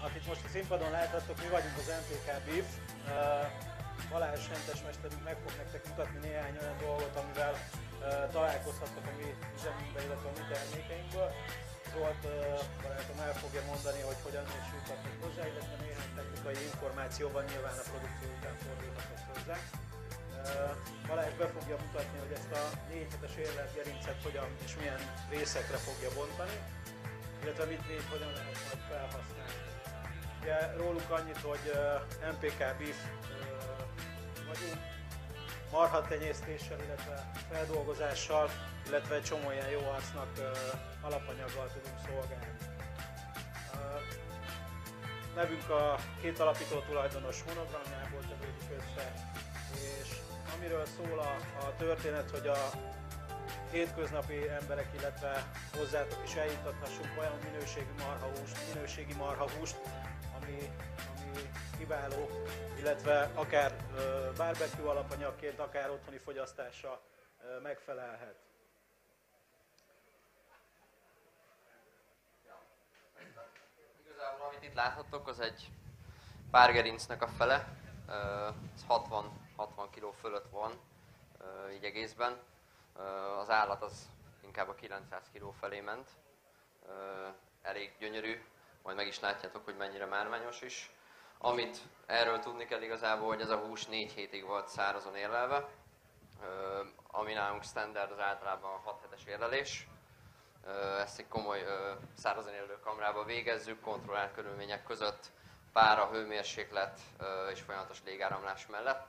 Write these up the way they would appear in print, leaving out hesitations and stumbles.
Akit most a színpadon láthattok, mi vagyunk az MPK Beef. Balázs hentesmesterünk meg fog nektek mutatni néhány olyan dolgot, amivel találkozhattok a mi üzemünkben, illetve a mi termékeinkből. Szóval barátom el fogja mondani, hogy hogyan is juthatnak hozzá, illetve néhány technikai információban nyilván a produkció után fordulhatok hozzá. Balázs be fogja mutatni, hogy ezt a 4 hetes érlelt gerincet hogyan és milyen részekre fogja bontani, illetve mit hogyan lehet majd felhasználni. Ugye róluk annyit, hogy MPK Beef vagyunk, marhatenyésztéssel, illetve feldolgozással, illetve egy csomó ilyen jó arcnak alapanyaggal tudunk szolgálni. Nevünk a két alapító tulajdonos monogramjából tevődik össze, és amiről szól a történet, hogy a hétköznapi emberek, illetve hozzátok is eljutathassunk olyan minőségi marhahúst, ami kiváló, illetve akár barbecue alapanyagként, akár otthoni fogyasztásra megfelelhet. Igazából amit itt láthattok, az egy párgerincnek a fele, ez 60 kg fölött van így egészben. Az állat az inkább a 900 kg felé ment, elég gyönyörű, majd meg is látjátok, hogy mennyire márványos is. Amit erről tudni kell igazából, hogy ez a hús 4 hétig volt szárazon érlelve, ami nálunk standard az általában 6 hetes érlelés. Ezt egy komoly szárazon érlelő kamrába végezzük, kontrollált körülmények között, pára, hőmérséklet és folyamatos légáramlás mellett.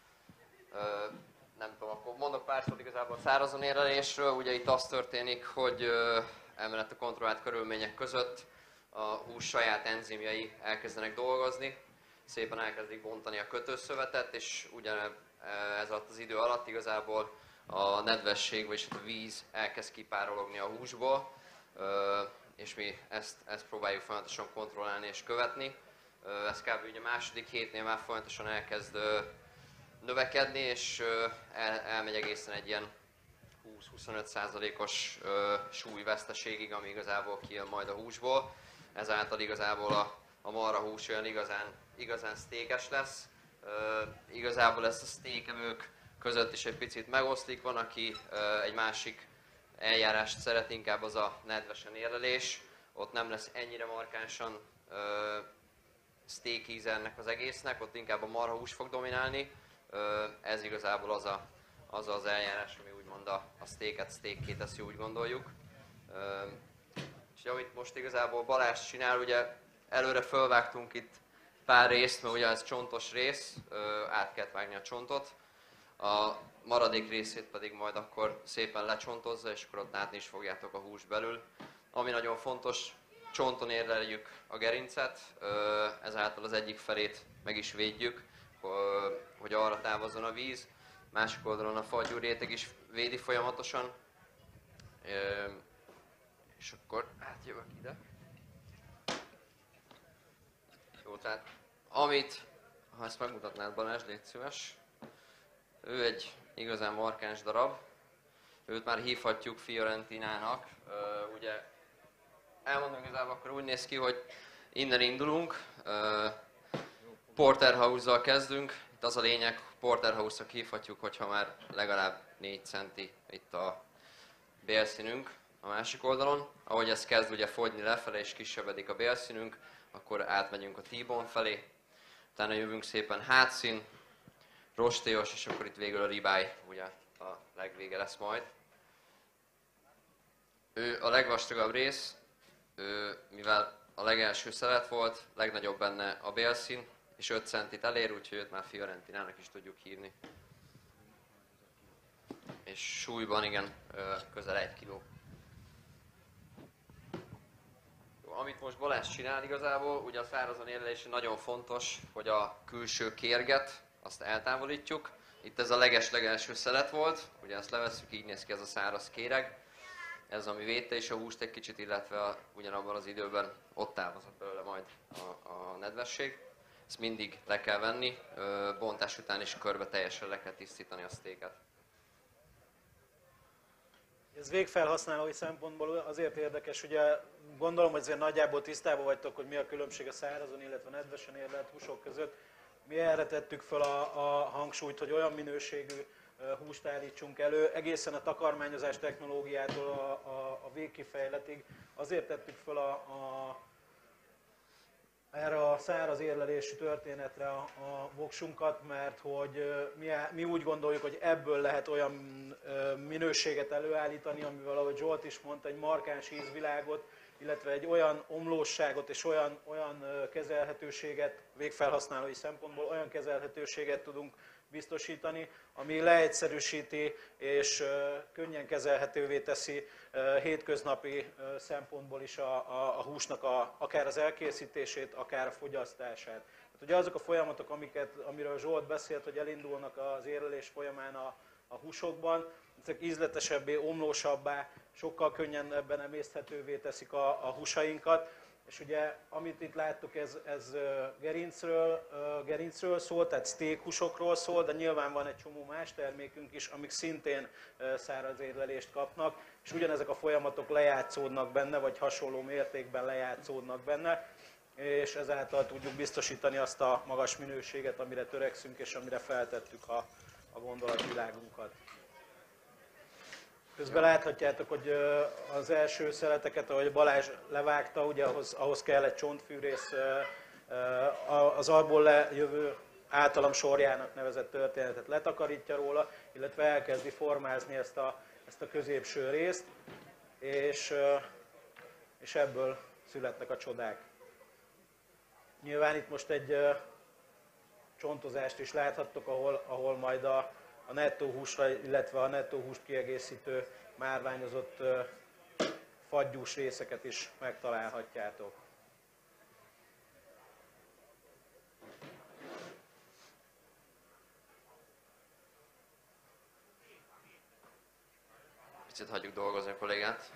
Nem tudom, akkor mondok pár szót igazából a szárazon érlelésről. Ugye itt az történik, hogy emellett a kontrollált körülmények között a hús saját enzimjai elkezdenek dolgozni, szépen elkezdik bontani a kötőszövetet, és ez alatt az idő alatt igazából a nedvesség, vagyis a víz elkezd kipárologni a húsból, és mi ezt próbáljuk folyamatosan kontrollálni és követni. Ez kb. Ugye a második hétnél már folyamatosan elkezd növekedni, és elmegy egészen egy ilyen 20-25%-os súlyveszteségig, ami igazából kijön majd a húsból. Ezáltal igazából a marhahús olyan igazán sztékes lesz. Igazából ezt a sztékevők között is egy picit megoszlik, van, aki egy másik eljárást szeret, inkább az a nedvesen érlelés. Ott nem lesz ennyire markánsan szték íze ennek az egésznek, ott inkább a marhahús fog dominálni. Ez igazából az eljárás, ami úgymond a sztéket sztékké teszi, úgy gondoljuk. És amit most igazából Balázs csinál, ugye előre fölvágtunk itt pár részt, mert ugye ez csontos rész, át kellett vágni a csontot. A maradék részét pedig majd akkor szépen lecsontozza, és akkor ott látni is fogjátok a hús belül. Ami nagyon fontos, csonton érleljük a gerincet, ezáltal az egyik felét meg is védjük, hogy arra távozzon a víz. Másik oldalon a fagyú réteg is védi folyamatosan. És akkor átjövök ide. Jó, tehát ha ezt megmutatnád, Balázs, légy szíves. Ő egy igazán markáns darab. Őt már hívhatjuk Fiorentinának. Ugye elmondom igazából, akkor úgy néz ki, hogy innen indulunk. Porterhouse-zal kezdünk. Itt az a lényeg, Porterhouse-ra hívhatjuk, hogyha már legalább 4 centi itt a bélszínünk a másik oldalon. Ahogy ez kezd ugye fogyni lefele és kisebbedik a bélszínünk, akkor átmegyünk a T-bone felé. Utána jövünk szépen hátszín, rostélyos, és akkor itt végül a ribeye, ugye a legvége lesz majd. Ő a legvastagabb rész, mivel a legelső szelet volt, legnagyobb benne a bélszín, és 5 centit elér, úgyhogy őt már Fiorentinának is tudjuk hívni. És súlyban igen, közel 1 kg. Amit most Balázs csinál igazából, ugye a szárazon érlelés nagyon fontos, hogy a külső kérget, azt eltávolítjuk. Itt ez a leges-legelső szelet volt, ugye ezt levesszük, így néz ki ez a száraz kéreg. Ez ami védte is a húst egy kicsit, illetve ugyanabban az időben ott távozott belőle majd a nedvesség. Ezt mindig le kell venni, bontás után is körbe teljesen le kell tisztítani a sztéket. Ez végfelhasználói szempontból azért érdekes, ugye gondolom, hogy azért nagyjából tisztában vagytok, hogy mi a különbség a szárazon, illetve nedvesen érlelt húsok között. Mi erre tettük fel a hangsúlyt, hogy olyan minőségű húst állítsunk elő, egészen a takarmányozás technológiától a végkifejletig. Azért tettük fel erre a száraz érlelésű történetre a voksunkat, mert hogy mi úgy gondoljuk, hogy ebből lehet olyan minőséget előállítani, amivel, ahogy Zsolt is mondta, egy markáns ízvilágot, illetve egy olyan omlósságot és olyan kezelhetőséget, végfelhasználói szempontból olyan kezelhetőséget tudunk biztosítani, ami leegyszerűsíti és könnyen kezelhetővé teszi hétköznapi szempontból is a húsnak akár az elkészítését, akár a fogyasztását. Hát ugye azok a folyamatok, amiről Zsolt beszélt, hogy elindulnak az érlelés folyamán a húsokban, ezek ízletesebbé, omlósabbá, sokkal könnyebben emészthetővé teszik a húsainkat. És ugye, amit itt láttuk, ez gerincről szól, tehát steak húsokról szól, de nyilván van egy csomó más termékünk is, amik szintén száraz érlelést kapnak, és ugyanezek a folyamatok lejátszódnak benne, vagy hasonló mértékben lejátszódnak benne, és ezáltal tudjuk biztosítani azt a magas minőséget, amire törekszünk, és amire feltettük a gondolatvilágunkat. Közben láthatjátok, hogy az első szeleteket, ahogy Balázs levágta, ugye ahhoz kell egy csontfűrész, az alból lejövő általam sorjának nevezett történetet letakarítja róla, illetve elkezdi formázni ezt a középső részt, és ebből születnek a csodák. Nyilván itt most egy csontozást is láthattok, ahol majd a nettó húsra, illetve a nettó húst kiegészítő márványozott fagyús részeket is megtalálhatjátok. Picit hagyjuk dolgozni a kollégát.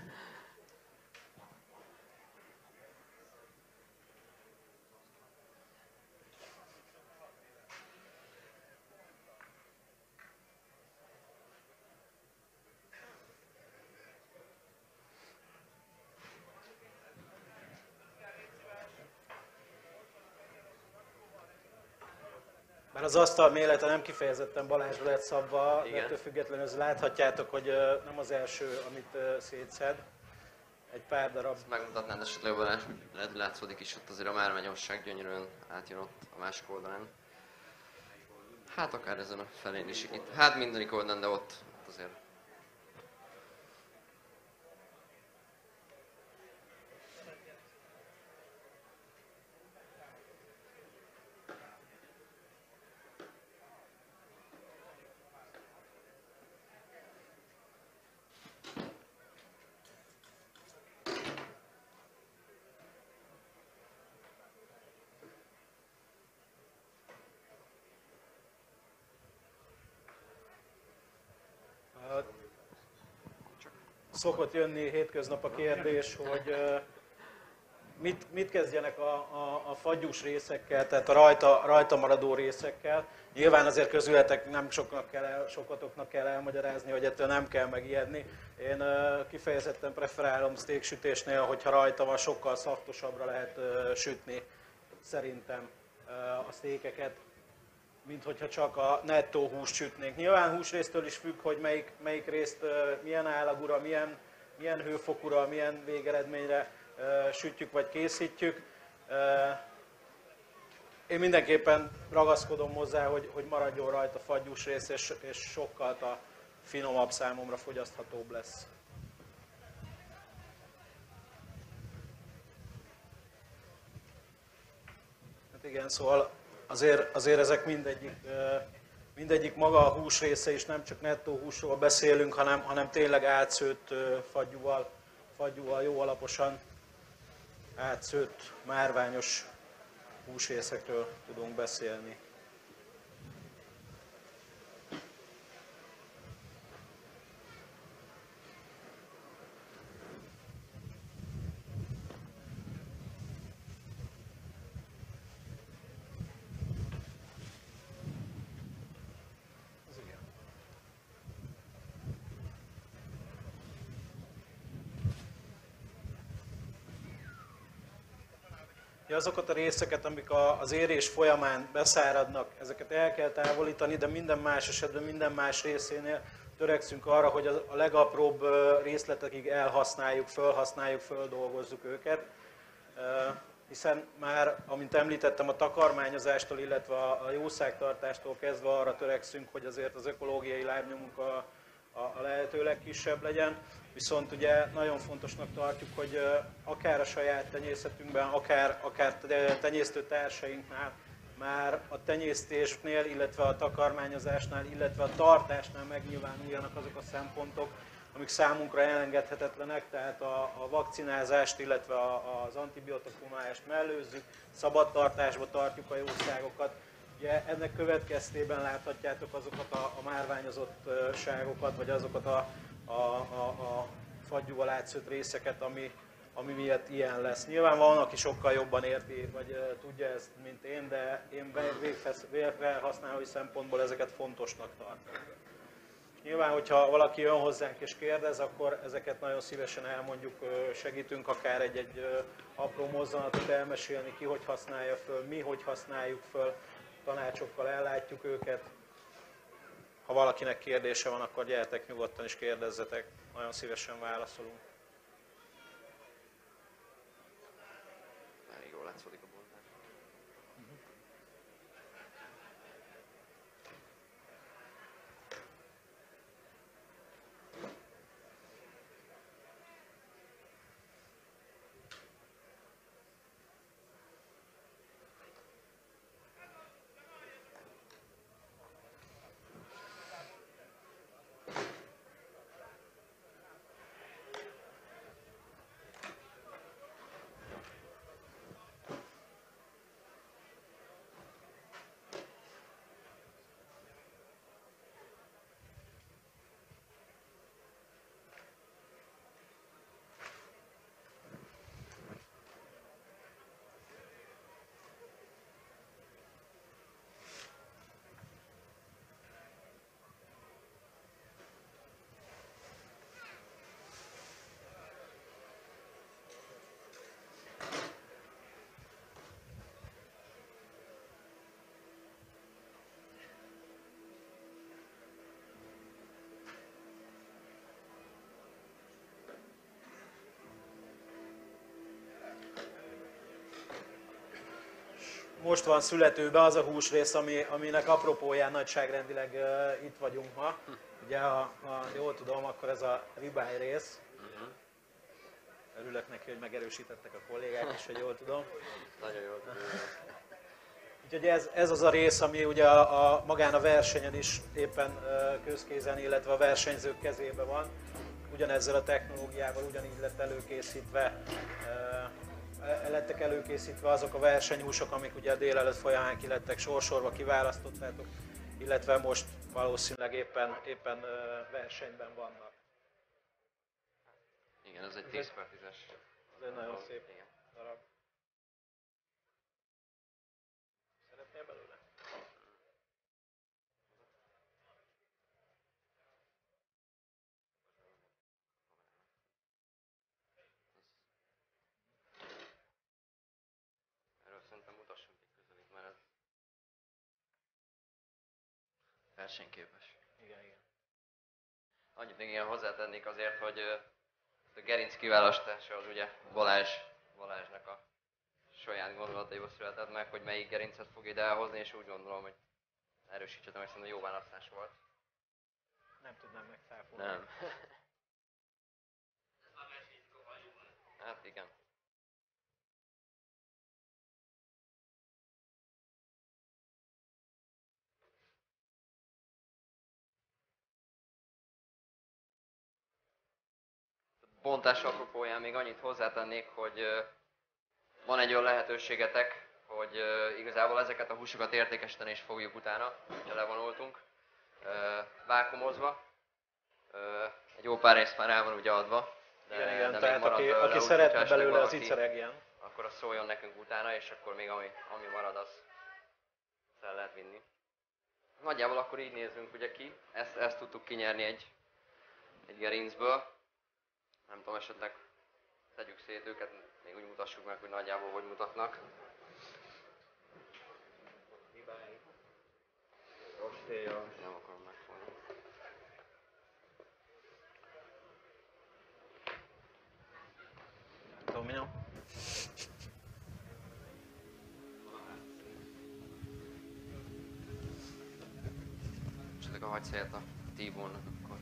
Bár az asztal mélete nem kifejezetten Balázsra lett szabva, de Igen. ettől függetlenül láthatjátok, hogy nem az első, amit szétszed. Egy pár darab. Ezt megmutatnád esetleg Balázs, hogy látszódik is ott azért a márványosság gyönyörűen átjön ott a másik oldalán. Hát akár ezen a felén is itt. Hát mindenik oldalán, de ott azért. Szokott jönni hétköznap a kérdés, hogy mit kezdjenek a fagyús részekkel, tehát a rajta maradó részekkel. Nyilván azért közületek nem sokatoknak kell elmagyarázni, hogy ettől nem kell megijedni. Én kifejezetten preferálom steak sütésnél, hogyha rajta van, sokkal szaftosabbra lehet sütni szerintem a steakeket, mint hogyha csak a nettó húst sütnénk. Nyilván húsrésztől is függ, hogy melyik részt milyen állagúra, milyen hőfokúra, milyen végeredményre sütjük vagy készítjük. Én mindenképpen ragaszkodom hozzá, hogy maradjon rajta fagyús rész, és sokkal finomabb, számomra fogyaszthatóbb lesz. Hát igen, szóval azért ezek mindegyik maga a hús része is, nem csak nettó húsról beszélünk, hanem tényleg átszőtt fagyúval jó alaposan átszőtt, márványos húsrészekről tudunk beszélni. Ugye azokat a részeket, amik az érés folyamán beszáradnak, ezeket el kell távolítani, de minden más esetben, minden más részénél törekszünk arra, hogy a legapróbb részletekig elhasználjuk, felhasználjuk, földolgozzuk őket. Hiszen már, amint említettem, a takarmányozástól, illetve a jószágtartástól kezdve arra törekszünk, hogy azért az ökológiai lábnyomunk a lehető legkisebb legyen. Viszont ugye nagyon fontosnak tartjuk, hogy akár a saját tenyészetünkben, akár tenyésztő társainknál már a tenyésztésnél, illetve a takarmányozásnál, illetve a tartásnál megnyilvánuljanak azok a szempontok, amik számunkra elengedhetetlenek, tehát a vakcinázást, illetve az antibiotikumálást mellőzzük, szabadtartásba tartjuk a jószágokat. Ugye ennek következtében láthatjátok azokat a márványozottságokat, vagy azokat a fagyúval átszőtt részeket, ami miatt ilyen lesz. Nyilván van, aki sokkal jobban érti, vagy tudja ezt, mint én, de én végfelhasználói szempontból ezeket fontosnak tartom. Nyilván, hogyha valaki jön hozzánk és kérdez, akkor ezeket nagyon szívesen elmondjuk, segítünk akár egy apró mozzanatot elmesélni, ki hogy használja föl, mi hogy használjuk föl, tanácsokkal ellátjuk őket. Ha valakinek kérdése van, akkor gyertek nyugodtan és kérdezzetek, nagyon szívesen válaszolunk. Elég jól látszódik a bontás. Most van születőben az a húsrész, aminek apropóján nagyságrendileg itt vagyunk ma. Ugye, ha jól tudom, akkor ez a ribeye rész. Örülök neki, hogy megerősítettek a kollégák is, hogy jól tudom. Nagyon jól tudom. Úgyhogy ez az a rész, ami ugye magán a versenyen is éppen közkézen, illetve a versenyzők kezében van. Ugyanezzel a technológiával ugyanígy lettek előkészítve azok a versenyhúsok, amik ugye a délelőtt folyamán ki lettek sorsolva, kiválasztottátok, illetve most valószínűleg éppen versenyben vannak. Igen, ez egy 10x10-es. Ez egy nagyon szép darab. Szeretnél belőle? Erről szerintem mutassunk egy közelít, mert ez versenyképes. Igen. Annyit még ilyen hozzátennék azért, hogy a gerinc kiválasztása az ugye Balázsnak a saját gondolataiból született meg, hogy melyik gerincet fog ide elhozni, és úgy gondolom, hogy erősítsetem, hogy szerintem jó választás volt. Nem tudnám megszáfolni. Nem. Hát igen. Bontás apropóján még annyit hozzátennék, hogy van egy olyan lehetőségetek, hogy igazából ezeket a húsokat értékesíteni is fogjuk utána, ha levonultunk, vákumozva. Egy jó pár rész már el van ugye adva. Igen, tehát aki szeretne belőle, az iceregjen. Akkor az szóljon nekünk utána, és akkor még ami marad, az el lehet vinni. Nagyjából akkor így nézzünk ugye ki, ezt tudtuk kinyerni egy gerincből. Nem tudom, esetleg tegyük szét őket még még úgy mutassuk meg, hogy nagyjából hogy mutatnak. Nem akarom megfogni. Dominó. Esetleg a hagyszélt a T-bone-nak akkor.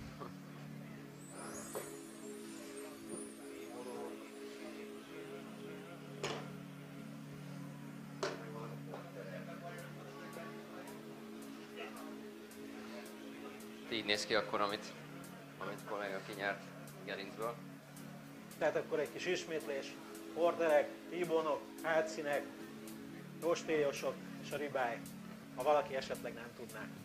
Így néz ki akkor, amit kolléga kinyert gerincből. Tehát akkor egy kis ismétlés. Orderek, T-bone-ok, hátszínek, rostélyosok és a ribeye, ha valaki esetleg nem tudná.